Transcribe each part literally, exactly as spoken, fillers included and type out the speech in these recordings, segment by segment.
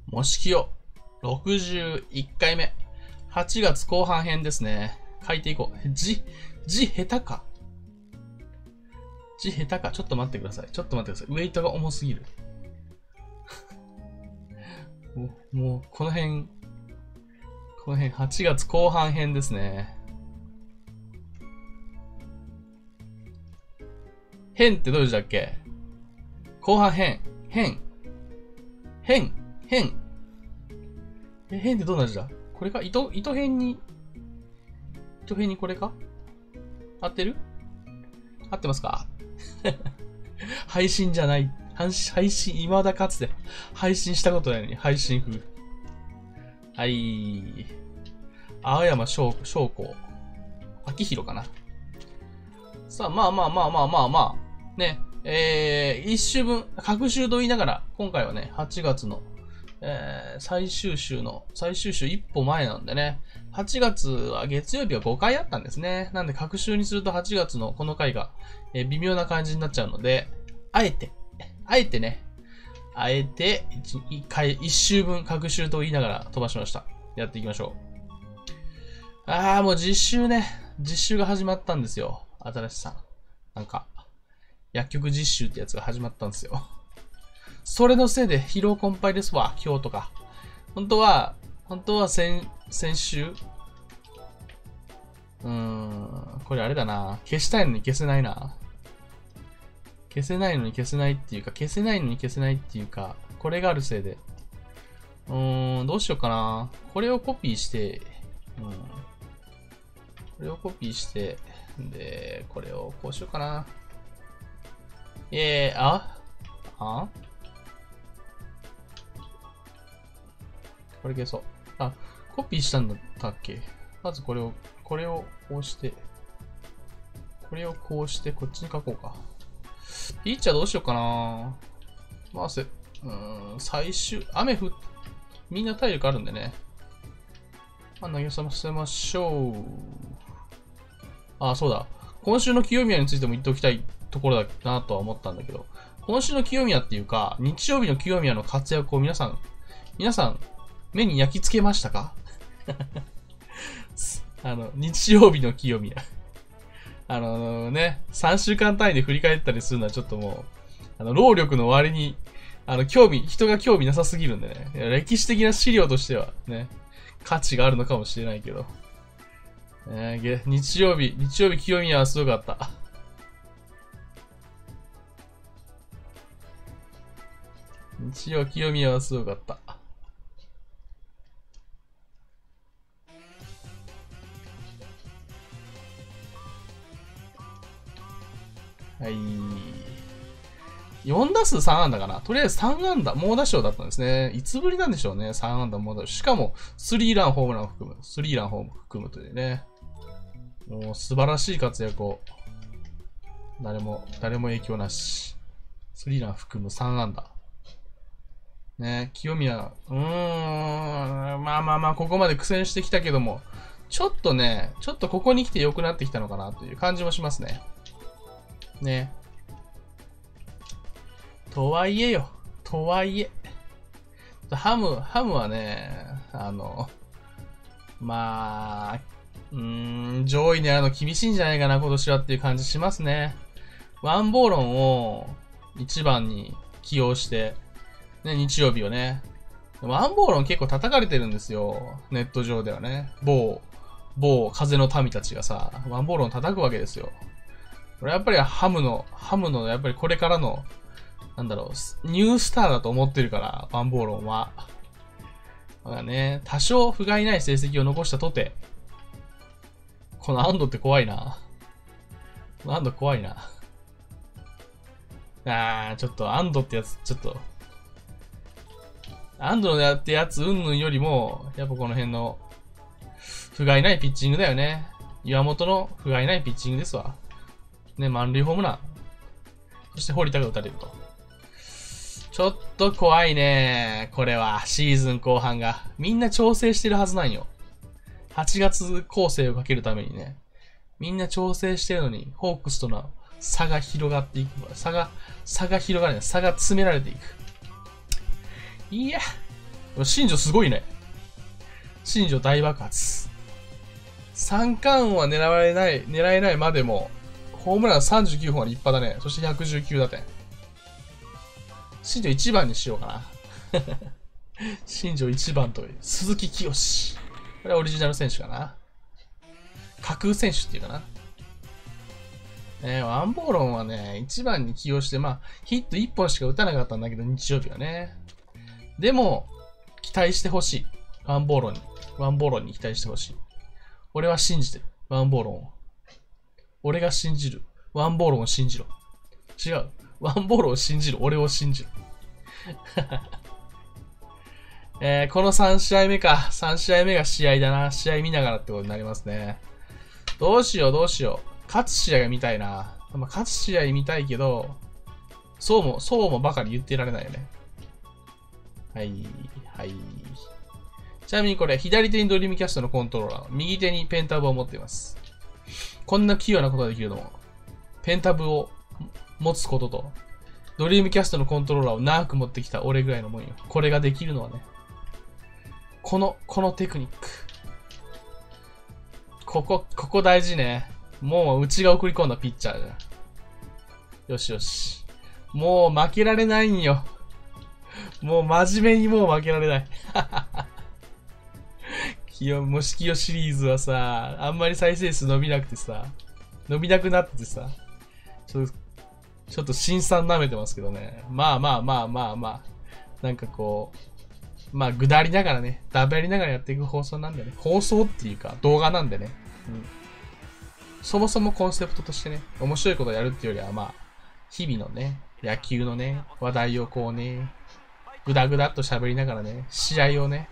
もしきよ、ろくじゅういっかいめ。はちがつ後半編ですね。書いていこう。字、字下手か。字下手か。ちょっと待ってください。ちょっと待ってください。ウェイトが重すぎる。もう、もうこの辺、この辺はちがつ後半編ですね。編ってどういう字だっけ？後半編。編。編。編。え、編ってどんな字だ？これか？糸、糸編に、糸編にこれか？合ってる？合ってますか？配信じゃない。配信、未だかつて配信したことないのに、配信風。はい。青山翔、翔子。秋広かな。さあ、まあまあまあまあまあまあ。ね。えー、一週分、各週と言いながら、今回はね、はちがつの、えー、最終週の、最終週一歩前なんでね、はちがつは月曜日はごかいあったんですね。なんで各週にするとはちがつのこの回が、えー、微妙な感じになっちゃうので、あえて、あえてね、あえて一回、一週分各週と言いながら飛ばしました。やっていきましょう。あー、もう実習ね、実習が始まったんですよ。新しさ。なんか、薬局実習ってやつが始まったんですよ。それのせいで疲労困憊ですわ、今日とか。本当は、本当は先、先週うーん、これあれだな。消したいのに消せないな。消せないのに消せないっていうか、消せないのに消せないっていうか、これがあるせいで。うーん、どうしようかな。これをコピーして、うん。これをコピーして、で、これをこうしようかな。えー、ああこれ消そう。あ、コピーしたんだったっけ？まずこれを、これをこうして、これをこうして、こっちに書こうか。ピッチャーどうしようかな。まあ、せ、うーん、最終、雨降っ、みんな体力あるんでね。まあ、投げさせましょう。あ、そうだ。今週の清宮についても言っておきたいところだなとは思ったんだけど、今週の清宮っていうか、日曜日の清宮の活躍を皆さん、皆さん、目に焼き付けましたか？あの、日曜日の清宮。あのね、さんしゅうかん単位で振り返ったりするのはちょっともう、あの、労力の割に、あの、興味、人が興味なさすぎるんでね、歴史的な資料としてはね、価値があるのかもしれないけど、えー、日曜日、日曜日清宮はすごかった。日曜清宮はすごかった。はい。よん打数さん安打かな。とりあえずさん安打、猛打賞だったんですね。いつぶりなんでしょうね。さん安打猛打賞。しかも、スリーランホームランを含む。スリーランホーム含むというね。もう素晴らしい活躍を。誰も、誰も影響なし。スリーラン含むさん安打。ね、清宮、うーん、まあまあまあ、ここまで苦戦してきたけども、ちょっとね、ちょっとここに来て良くなってきたのかなという感じもしますね。ね。とはいえよ。とはいえ。ハム、ハムはね、あの、まあ、うーん、上位狙うの厳しいんじゃないかな、今年はっていう感じしますね。ワンボーロンを一番に起用して、ね、日曜日をね。ワンボーロン結構叩かれてるんですよ。ネット上ではね。某、某風の民たちがさ、ワンボーロン叩くわけですよ。これやっぱりハムの、ハムのやっぱりこれからの、なんだろう、ニュースターだと思ってるから、ワンボーロンは。だからね、多少不甲斐ない成績を残したとて、このアンドって怖いな。このアンド怖いな。あー、ちょっとアンドってやつ、ちょっと、アンドのやってやつ、うんぬんよりも、やっぱこの辺の、不甲斐ないピッチングだよね。岩本の不甲斐ないピッチングですわ。ね、満塁ホームラン。そして堀田が打たれると。ちょっと怖いね。これは、シーズン後半が。みんな調整してるはずなんよ。はちがつ構成をかけるためにね。みんな調整してるのに、ホークスとの差が広がっていく。差が、差が広がるね。差が詰められていく。いや、 新庄すごいね。新庄大爆発。三冠王は狙われない、狙えないまでも、ホームランさんじゅうきゅうほんは立派だね。そしてひゃくじゅうきゅう打点。新庄いちばんにしようかな。新庄いちばんと、鈴木清。これはオリジナル選手かな。架空選手っていうかな。ね、ワンボーロンはね、いちばんに起用して、まあ、ヒットいっぽんしか打たなかったんだけど、日曜日はね。でも、期待してほしい。ワンボーロンに。ワンボーロンに期待してほしい。俺は信じてる。ワンボーロンを。俺が信じる。ワンボーロンを信じろ。違う。ワンボーロンを信じる。俺を信じる。えー、このさん試合目か。さん試合目が試合だな。試合見ながらってことになりますね。どうしよう、どうしよう。勝つ試合が見たいな。まあ、勝つ試合見たいけど、そうも、そうもばかり言ってられないよね。はい、はい。ちなみにこれ、左手にドリームキャストのコントローラー、右手にペンタブを持っています。こんな器用なことができるのも、ペンタブを持つことと、ドリームキャストのコントローラーを長く持ってきた俺ぐらいのもんよ。これができるのはね。この、このテクニック。ここ、ここ大事ね。もう、うちが送り込んだピッチャーじゃん。よしよし。もう負けられないんよ。もう真面目にもう負けられない。清、もし清シリーズはさ、あんまり再生数伸びなくてさ、伸びなくなっててさ、ちょっと、ちょっと辛酸舐めてますけどね。まあまあまあまあまあ。なんかこう、まあ、ぐだりながらね、だべりながらやっていく放送なんでね。放送っていうか、動画なんでね。うん。そもそもコンセプトとしてね、面白いことをやるっていうよりは、まあ、日々のね、野球のね、話題をこうね、ぐだぐだっと喋りながらね、試合をね、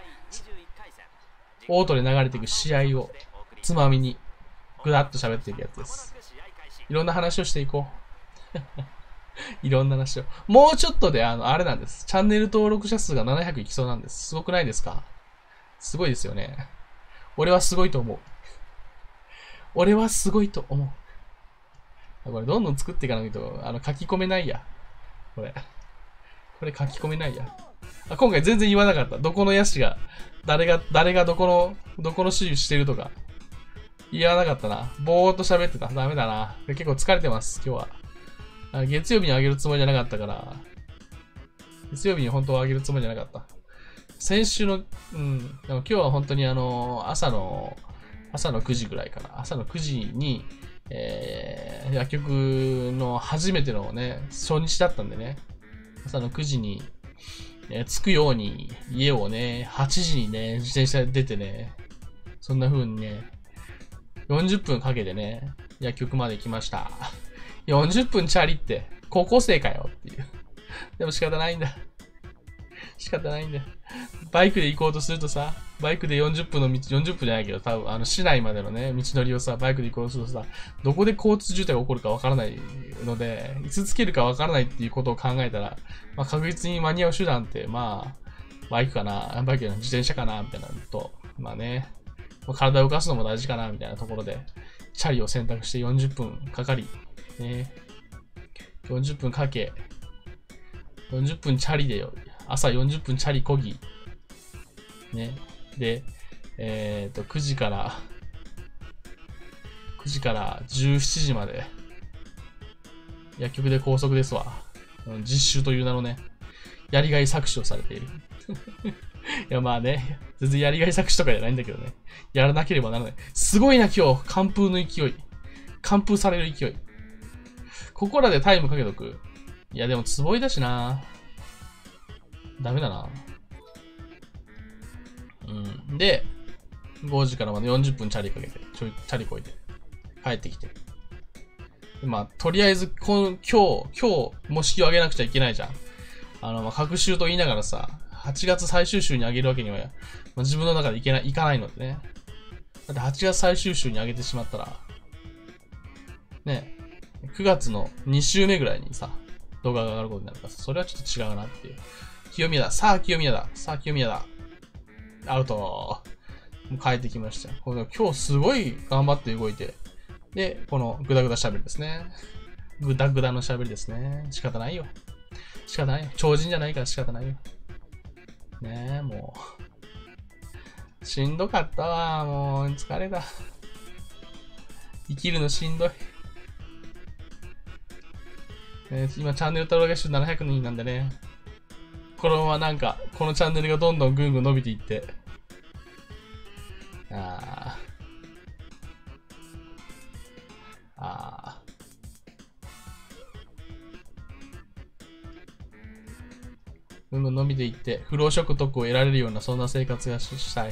オートで流れていく試合を、つまみに、ぐだっと喋っていくやつです。いろんな話をしていこう。いろんな話を。もうちょっとで、あの、あれなんです。チャンネル登録者数がななひゃくいきそうなんです。すごくないですか？すごいですよね。俺はすごいと思う。俺はすごいと思う。これどんどん作っていかないと、あの、書き込めないや。これ。これ書き込めないや。あ、今回全然言わなかった。どこの野手が、誰が、誰がどこの、どこの手術してるとか。言わなかったな。ぼーっと喋ってた。ダメだな。結構疲れてます、今日は。あ、月曜日にあげるつもりじゃなかったから。月曜日に本当はあげるつもりじゃなかった。先週の、うん。でも今日は本当にあの、朝の、朝のくじぐらいかな。朝のくじに、えー、薬局の初めてのね、初日だったんでね。朝のくじに、えー、着くように家をね、はちじにね、自転車で出てね、そんな風にね、よんじゅっぷんかけてね、薬局まで来ました。よんじゅっぷんチャリって、高校生かよっていう。でも仕方ないんだ。仕方ないんだよ。バイクで行こうとするとさ、バイクでよんじゅっぷんの道、よんじゅっぷんじゃないけど、多分、あの、市内までのね、道のりをさ、バイクで行こうとするとさ、どこで交通渋滞が起こるかわからないので、いつつけるかわからないっていうことを考えたら、まあ、確実に間に合う手段って、まあ、バイクかな、バイクの自転車かな、みたいなのと、まあね、体を動かすのも大事かな、みたいなところで、チャリを選択してよんじゅっぷんかかり、ね、よんじゅっぷんかけ、よんじゅっぷんチャリでよ、朝よんじゅっぷんチャリこぎ、ね、で、えっと、くじから、くじからじゅうしちじまで、薬局で拘束ですわ。実習という名のね、やりがい搾取をされている。いや、まあね、全然やりがい搾取とかじゃないんだけどね。やらなければならない。すごいな、今日。完封の勢い。完封される勢い。ここらでタイムかけとく。いや、でも、つぼいだしな。ダメだな。うん。で、ごじからまでよんじゅっぷんチャリかけて、ちょい、チャリこいて、帰ってきて。でまあ、とりあえず、この、今日、今日、模式を上げなくちゃいけないじゃん。あの、まあ、各週と言いながらさ、はちがつ最終週に上げるわけには、まあ、自分の中でいけない、いかないのでね。だってはちがつ最終週に上げてしまったら、ね、くがつのに週目ぐらいにさ、動画が上がることになるからさ、それはちょっと違うなっていう。清宮だ。さあ、清宮だ。さあ、清宮だ。アウト。もう帰ってきました。この今日すごい頑張って動いて。で、このグダグダ喋りですね。グダグダの喋りですね。仕方ないよ。仕方ないよ。超人じゃないから仕方ないよ。 ねえ、もう。しんどかったわ。もう、疲れた。生きるのしんどい。えー、今、チャンネル登録者数ななひゃくにんなんでね。このままなんか、このチャンネルがどんどんぐんぐん伸びていって。あー。あー。ぐんぐん伸びていって、不労所得を得られるような、そんな生活がしたい。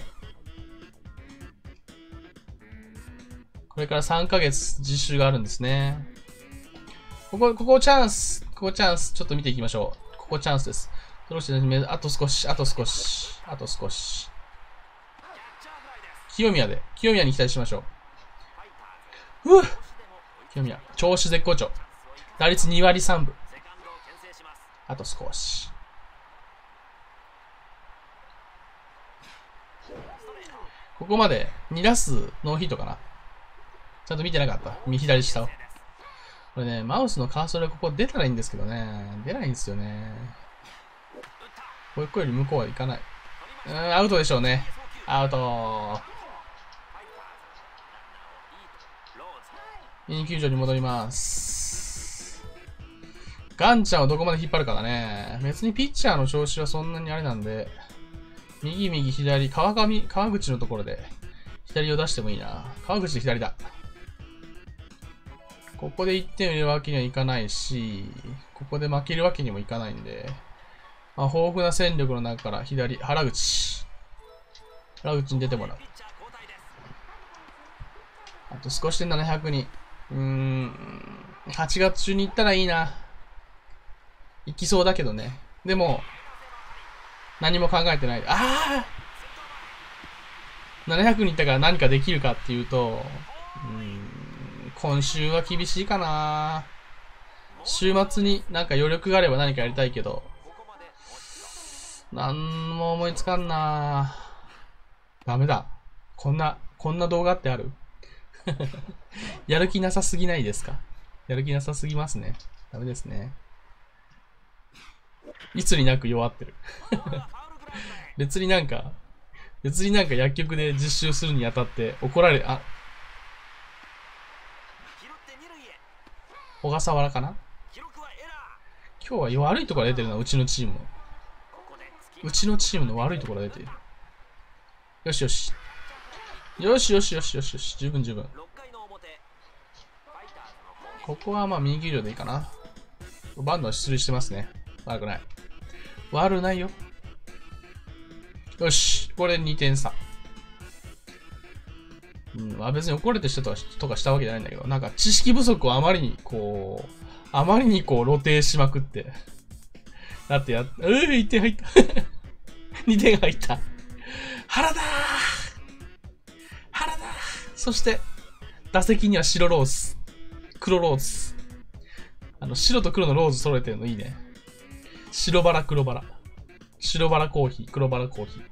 これからさんかげつ実習があるんですね。ここ、ここチャンス。ここチャンス。ちょっと見ていきましょう。ここチャンスです。どうしてね、あと少し、あと少し、あと少し。清宮で、清宮に期待しましょう。うぅ清宮、調子絶好調。打率にわりさんぶ。あと少し。ここまでに打数ノーヒットかな。ちゃんと見てなかった。右左下を。これね、マウスのカーソルがここ出たらいいんですけどね。出ないんですよね。こういう子より向こうは行かない。うーん、アウトでしょうね。アウト。ミニ球場に戻ります。ガンちゃんをどこまで引っ張るかだね。別にピッチャーの調子はそんなにあれなんで、右右左、川上、川口のところで左を出してもいいな。川口で左だ。ここでいってん入れるわけにはいかないし、ここで負けるわけにもいかないんで、まあ、豊富な戦力の中から左、原口。原口に出てもらう。あと少しでななひゃくにん。うーん、はちがつ中に行ったらいいな。行きそうだけどね。でも、何も考えてない。ああ !ななひゃくに行ったから何かできるかっていうと、うーん、今週は厳しいかな。週末になんか余力があれば何かやりたいけど、なんも思いつかんな。ダメだ。こんな、こんな動画ってあるやる気なさすぎないですか？やる気なさすぎますね。ダメですね。いつになく弱ってる。別になんか、別になんか薬局で実習するにあたって怒られ、あ、小笠原かな？今日は悪いところが出てるな、うちのチーム。うちのチームの悪いところが出てる。よしよし。よしよしよしよしよし。十分十分。ここはまあ右球場でいいかな。バンドは出塁してますね。悪くない。悪ないよ。よし。これにてん差。うん、まあ別に怒れてしたとかとかしたわけじゃないんだけど、なんか知識不足をあまりにこう、あまりにこう露呈しまくって。だってやっ、うー、いってん入った。にてん入った。原田ー原田ーそして、打席には白ローズ。黒ローズ。あの、白と黒のローズ揃えてるのいいね。白バラ黒バラ。白バラコーヒー、黒バラコーヒ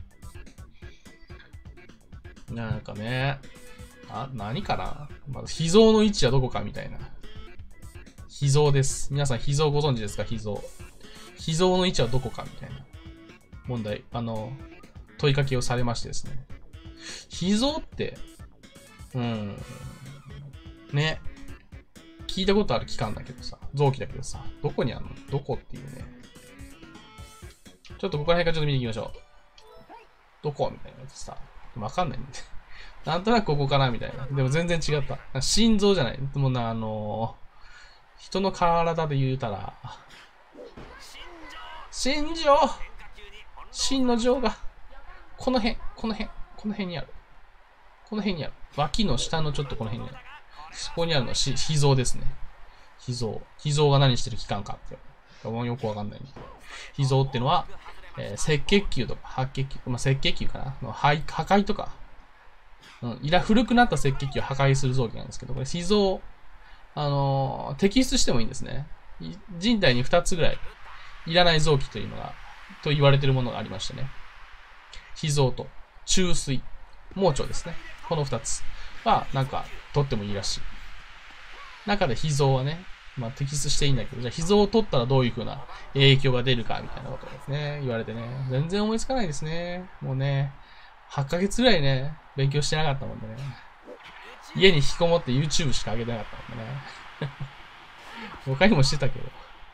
ー。なんかね、あ、何かな、まず、脾臓の位置はどこかみたいな。脾臓です。皆さん、脾臓ご存知ですか？脾臓。脾臓の位置はどこかみたいな問題、あの、問いかけをされましてですね。脾臓って、うん、ね、聞いたことある器官だけどさ、臓器だけどさ、どこにあるの？どこっていうね。ちょっとここら辺からちょっと見ていきましょう。どこみたいなやつさ、わかんないんで。なんとなくここかなみたいな。でも全然違った。心臓じゃない。でもな、あのー、人の体で言うたら、心臓心の情が、この辺、この辺、この辺にある。この辺にある。脇の下のちょっとこの辺にある。そこにあるのは脾臓ですね。脾臓。脾臓が何してる器官かって。よくわかんないんで。脾臓ってのは、えー、赤血球とか白血球、まあ、赤血球かなの破壊とか、うん、いら古くなった赤血球を破壊する臓器なんですけど、これ脾臓、あのー、摘出してもいいんですね。人体にふたつぐらいいらない臓器というのが、と言われているものがありましてね。脾臓と虫垂、盲腸ですね。このふたつは、なんか、取ってもいいらしい。中で脾臓はね、 まあ、摘出していいんだけど、じゃあ、膝を取ったらどういう風な影響が出るか、みたいなことですね。言われてね。全然思いつかないですね。もうね、はちかげつぐらいね、勉強してなかったもんでね。家に引きこもって YouTube しか上げてなかったもんでね。他にもしてたけど。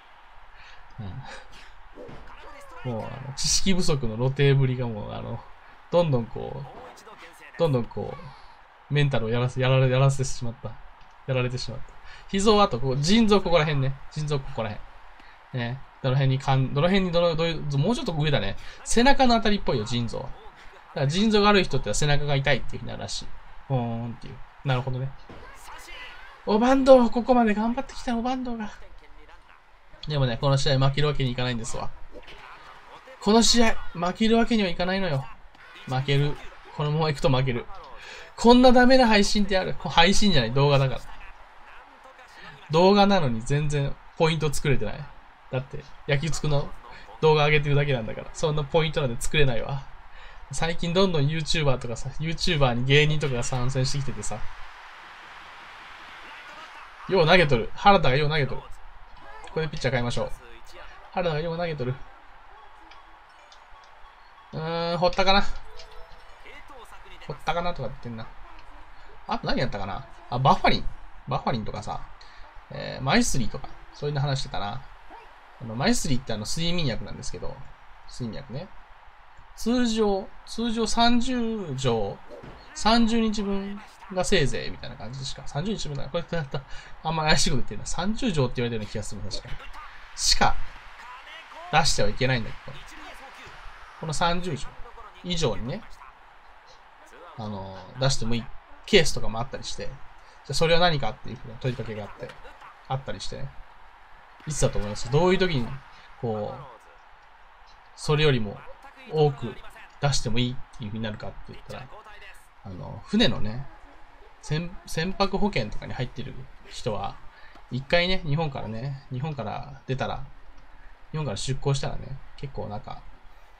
うん、もう、あの、知識不足の露呈ぶりがもう、あの、どんどんこう、どんどんこう、メンタルをやらせ、やられ、やらせてしまった。やられてしまった。膝をあと、こう、腎臓ここら辺ね。腎臓ここら辺。ね。どの辺にかん、どの辺にどの、どういう、もうちょっと上だね。背中のあたりっぽいよ、腎臓は。だから腎臓が悪い人って背中が痛いっていうふうになるらしい。ほーんっていう。なるほどね。おバンドここまで頑張ってきたおバンドが。でもね、この試合負けるわけにいかないんですわ。この試合、負けるわけにはいかないのよ。負ける。このまま行くと負ける。こんなダメな配信ってある。配信じゃない、動画だから。動画なのに全然ポイント作れてない。だって、焼きつくの動画上げてるだけなんだから。そんなポイントなんで作れないわ。最近どんどん YouTuber とかさ、YouTuber に芸人とかが参戦してきててさ。よう投げとる。原田がよう投げとる。ここでピッチャー変えましょう。原田がよう投げとる。うーん、堀田かな。堀田かなとか言ってんな。あと何やったかなあ、バファリン。バファリンとかさ、えー、マイスリーとか、そういうの話してたな。あの、マイスリーってあの、睡眠薬なんですけど、睡眠薬ね。通常、通常さんじゅうじょう、さんじゅうにちぶんがせいぜいみたいな感じでしか、さんじゅうにちぶんだ。これだったあんま怪しいこと言ってるな。さんじゅうじょうって言われてるような気がする。確かに。しか、出してはいけないんだけど、このさんじゅうじょう以上にね、あの、出してもいいケースとかもあったりして、じゃあそれは何かっていうふうな問いかけがあって、あったりしてね。いつだと思いますどういう時に、こう、それよりも多く出してもいいっていうふうになるかって言ったら、あの、船のね、船、船舶保険とかに入ってる人は、一回ね、日本からね、日本から出たら、日本から出港したらね、結構なんか、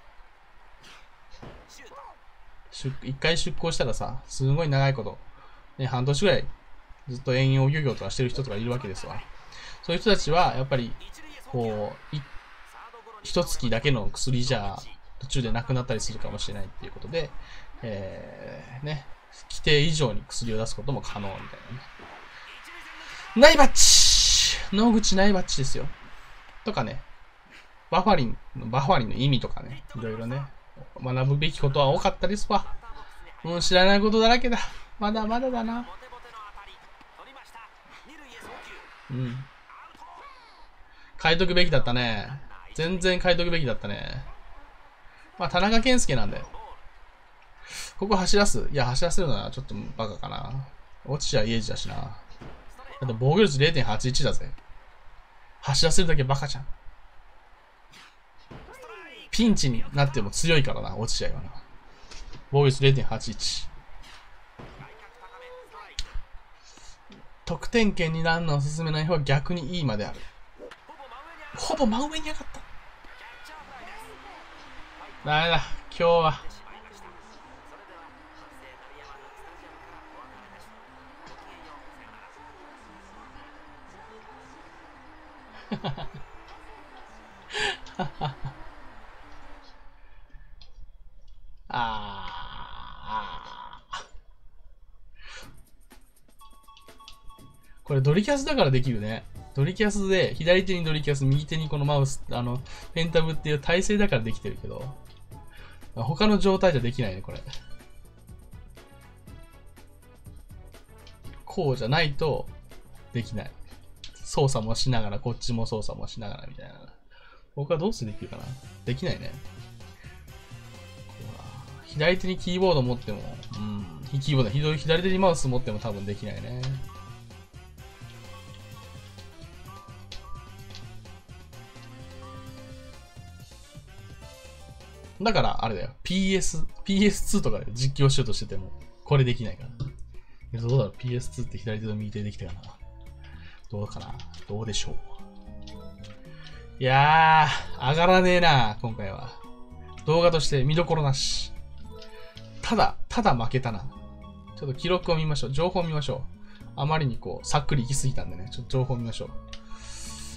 一回出港したらさ、すごい長いこと、ね、半年ぐらいずっと遠洋漁業とかしてる人とかいるわけですわ。そういう人たちは、やっぱり、こう、い、一月だけの薬じゃ、途中でなくなったりするかもしれないっていうことで、えー、ね、規定以上に薬を出すことも可能みたいなね。ナイバッチ野口ナイバッチですよ。とかね、バファリンの、バファリンの意味とかね、いろいろね、学ぶべきことは多かったですわ。もう知らないことだらけだ。まだまだだな。うん。書いとくべきだったね。全然書いとくべきだったね。まあ、田中健介なんで。ここ走らすいや、走らせるのはちょっとバカかな。落ちちゃイエージだしな。だって防御率 れいてんはちいち だぜ。走らせるだけバカじゃん。ピンチになっても強いからな、落ちちゃいはな。防御率 れいてんはちいち。得点圏にランナーを進めない方が逆にいいまである。ほぼ真上に上がった。ダメだ、今日は。ああ。これドリキャスだからできるね。ドリキャスで、左手にドリキャス、右手にこのマウス、あの、ペンタブっていう体勢だからできてるけど、他の状態じゃできないね、これ。こうじゃないと、できない。操作もしながら、こっちも操作もしながらみたいな。僕はどうしてできるかな？できないね。左手にキーボード持っても、うん、キーボード、左手にマウス持っても多分できないね。だから、あれだよ。ピーエス、ピーエスツー とかで実況しようとしてても、これできないから。どうだろう ?ピーエスツー って左手と右手でできたかなどうかなどうでしょういやー、上がらねえな、今回は。動画として見どころなし。ただ、ただ負けたな。ちょっと記録を見ましょう。情報を見ましょう。あまりにこう、さっくり行き過ぎたんでね。ちょっと情報を見ましょう。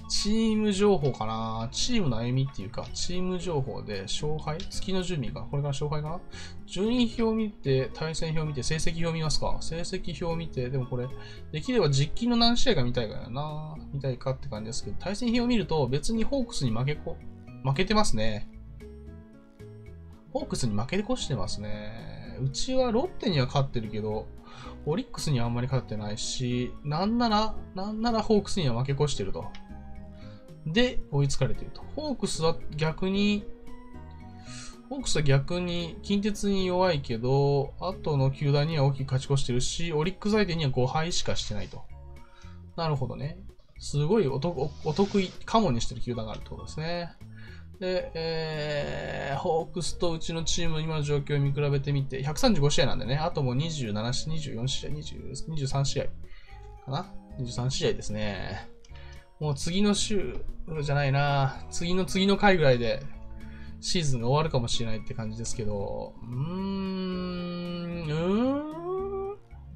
チーム情報かな、チームの歩みっていうか、チーム情報で勝敗、月の順位か、これから勝敗かな、順位表を見て、対戦表を見て、成績表を見ますか。成績表を見て、でもこれ、できれば実機の何試合か見たいからな、見たいかって感じですけど、対戦表を見ると、別にホークスに負けこ、負けてますね。ホークスに負け越してますね。うちはロッテには勝ってるけど、オリックスにはあんまり勝ってないし、なんなら、なんならホークスには負け越してると。で、追いつかれていると。ホークスは逆に、ホークスは逆に近鉄に弱いけど、後の球団には大きく勝ち越してるし、オリックス相手にはごはいしかしてないと。なるほどね。すごいお得、お得意、カモにしてる球団があるってことですね。で、えー、ホークスとうちのチームの今の状況を見比べてみて、ひゃくさんじゅうごしあいなんでね、あともうにじゅうなな、にじゅうよん試合、にじゅう、にじゅうさん試合かな ?にじゅうさん試合ですね。もう次の週じゃないな、次の次の回ぐらいでシーズンが終わるかもしれないって感じですけど、うーん、うーん。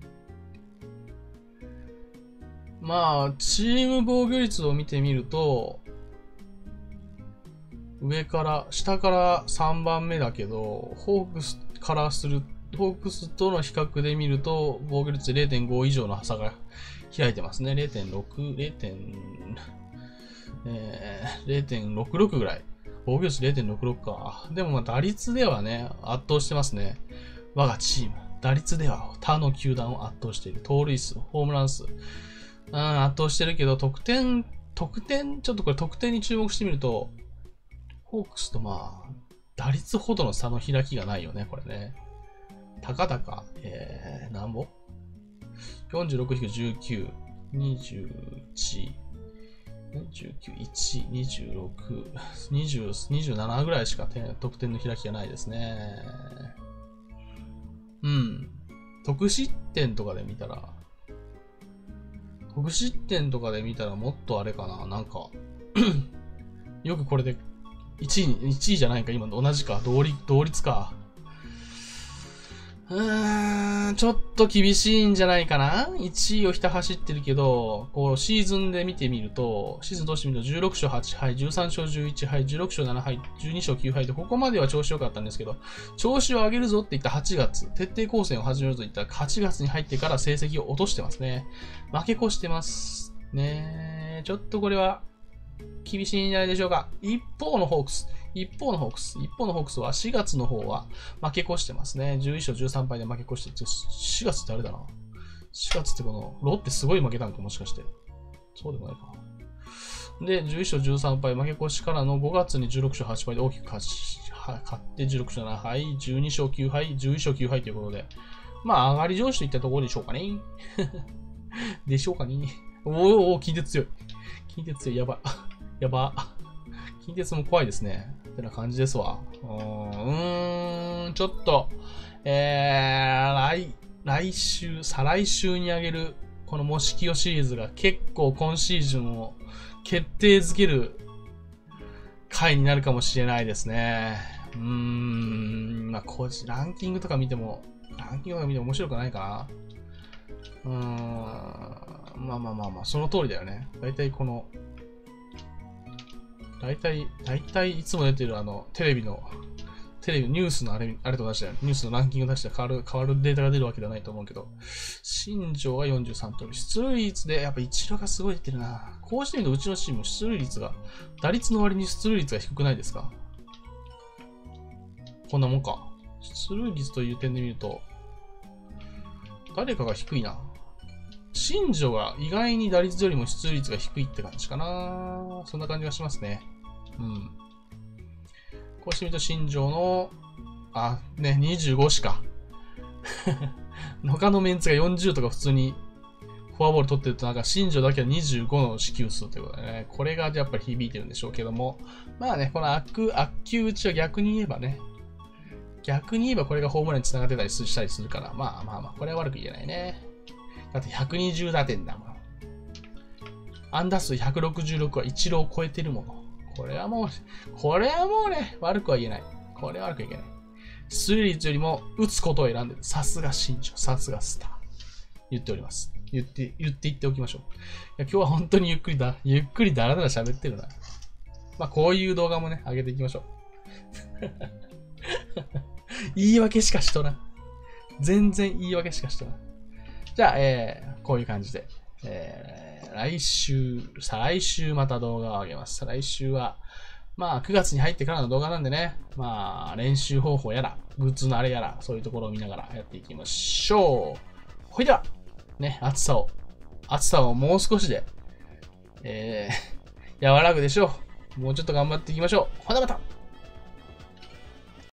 まあ、チーム防御率を見てみると、上から、下からさんばんめだけど、ホークスからする、ホークスとの比較で見ると、防御率 れいてんご 以上の差が開いてますね。れいてんろく、れいてん、えー、れいてんろくろくぐらい。防御率 れいてんろくろく か。でもまあ打率ではね、圧倒してますね。我がチーム。打率では他の球団を圧倒している。盗塁数、ホームラン数。うん、圧倒してるけど、得点、得点、ちょっとこれ得点に注目してみると、ホークスとまあ、打率ほどの差の開きがないよね、これね。たかだか、えー、なんぼ ?よんじゅうろく じゅうきゅう、にじゅういち、にじゅうきゅう、いち、にじゅうろく、にじゅう、にじゅうななぐらいしか得点の開きがないですね。うん。得失点とかで見たら、得失点とかで見たらもっとあれかな、なんか、よくこれで、いちい、いちいじゃないか、今と同じか、同率、同率か。うーん、ちょっと厳しいんじゃないかな ?いち いをひた走ってるけど、こう、シーズンで見てみると、シーズン通してみるとじゅうろくしょうはちはい、じゅうさんしょうじゅういちはい、じゅうろくしょうななはい、じゅうにしょうきゅうはいと、ここまでは調子良かったんですけど、調子を上げるぞって言ったはちがつ、徹底抗戦を始めると言ったはちがつに入ってから成績を落としてますね。負け越してます。ねちょっとこれは、厳しいんじゃないでしょうか。一方のホークス。一方のホークス。一方のホークスはしがつの方は負け越してますね。じゅういっしょうじゅうさんはいで負け越してる。しがつってあれだな。しがつってこの、ロッテすごい負けたんかもしかして。そうでもないかな。で、じゅういっしょうじゅうさんはい負け越しからのごがつにじゅうろくしょうはちはいで大きく勝ち、勝ってじゅうろくしょうななはい、じゅうにしょうきゅうはい、じゅういっしょうきゅうはいということで。まあ、上がり上司といったところでしょうかね。でしょうかね。おーおー、近鉄強い。近鉄強い。やばい。やば。近鉄も怖いですね。ってな感じですわ。うーん、ちょっと、えー、来、来週、再来週にあげる、このモシキヨシリーズが結構今シーズンを決定づける回になるかもしれないですね。うーん、まあ、こう、ランキングとか見ても、ランキングとか見ても面白くないかな。うーん、まあまあまあまあ、その通りだよね。だいたいこの、大体、大体いつも出てるあの、テレビの、テレビニュースのあれ、あれと同じだよね。ニュースのランキング出して変わる、変わるデータが出るわけではないと思うけど、新庄がよんじゅうさんとおり、出塁率で、やっぱ一郎がすごい出てるな。こうしてみるとうちのチーム出塁率が、打率の割に出塁率が低くないですか？こんなもんか。出塁率という点で見ると、誰かが低いな。新庄が意外に打率よりも出塁率が低いって感じかな。そんな感じがしますね。うん。こうしてみると新庄の、あ、ね、にじゅうごしか。他のメンツがよんじゅうとか普通にフォアボール取ってると、なんか新庄だけはにじゅうごの四球数ということでね、これがやっぱり響いてるんでしょうけども、まあね、この悪、悪球打ちは逆に言えばね、逆に言えばこれがホームランに繋がってたりしたりするから、まあまあまあ、これは悪く言えないね。だってひゃくにじゅう打点だもん。安打数ひゃくろくじゅうろくは一郎を超えてるもの。これはもう、これはもうね、悪くは言えない。これは悪くは言えない。出塁率よりも打つことを選んでる。さすが新庄、さすがスター。言っております。 言って、言って言っておきましょう。いや、今日は本当にゆっくりだ、ゆっくりだらだら喋ってるな。まあ、こういう動画もね、上げていきましょう。言い訳しかしとらん。全然言い訳しかしとらん。じゃあ、えー、こういう感じで、えー、来週、再来週また動画を上げます。再来週は、まあ、くがつに入ってからの動画なんでね、まあ、練習方法やら、グッズのあれやら、そういうところを見ながらやっていきましょう。ほいでは、ね、暑さを、暑さをもう少しで、えー、和らぐでしょう。もうちょっと頑張っていきましょう。ほなまた。